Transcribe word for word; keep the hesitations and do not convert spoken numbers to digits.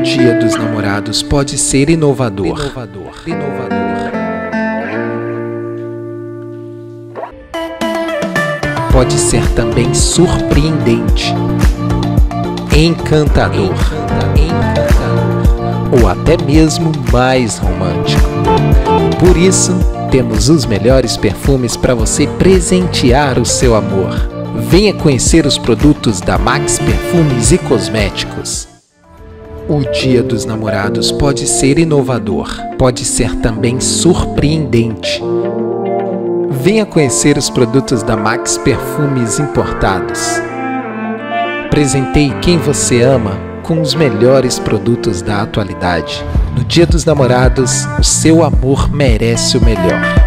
Dia dos Namorados pode ser inovador. Inovador. Inovador. Pode ser também surpreendente, encantador, encantador, ou até mesmo mais romântico. Por isso, temos os melhores perfumes para você presentear o seu amor. Venha conhecer os produtos da Max Perfumes e Cosméticos. O Dia dos Namorados pode ser inovador, pode ser também surpreendente. Venha conhecer os produtos da Max Perfumes Importados. Presenteie quem você ama com os melhores produtos da atualidade. No Dia dos Namorados, o seu amor merece o melhor.